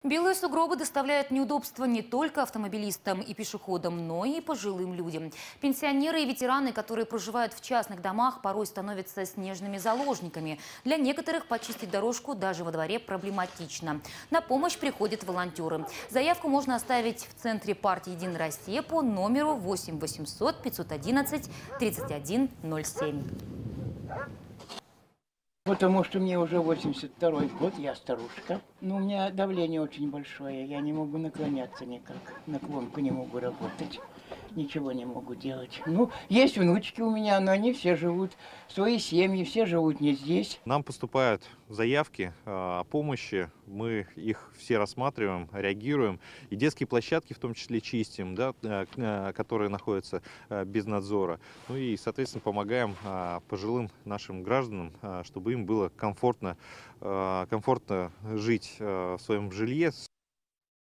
Белые сугробы доставляют неудобства не только автомобилистам и пешеходам, но и пожилым людям. Пенсионеры и ветераны, которые проживают в частных домах, порой становятся снежными заложниками. Для некоторых почистить дорожку даже во дворе проблематично. На помощь приходят волонтеры. Заявку можно оставить в центре партии «Единая Россия» по номеру 8 800 511 3107. Потому что мне уже 82-й год, я старушка. Но у меня давление очень большое, я не могу наклоняться никак. Наклонку не могу работать, ничего не могу делать. Ну, есть внучки у меня, но они все живут, свои семьи, все живут не здесь. Нам поступают заявки о помощи, мы их все рассматриваем, реагируем. И детские площадки в том числе чистим, да, которые находятся без надзора. Ну и, соответственно, помогаем пожилым нашим гражданам, чтобы им было комфортно жить в своем жилье.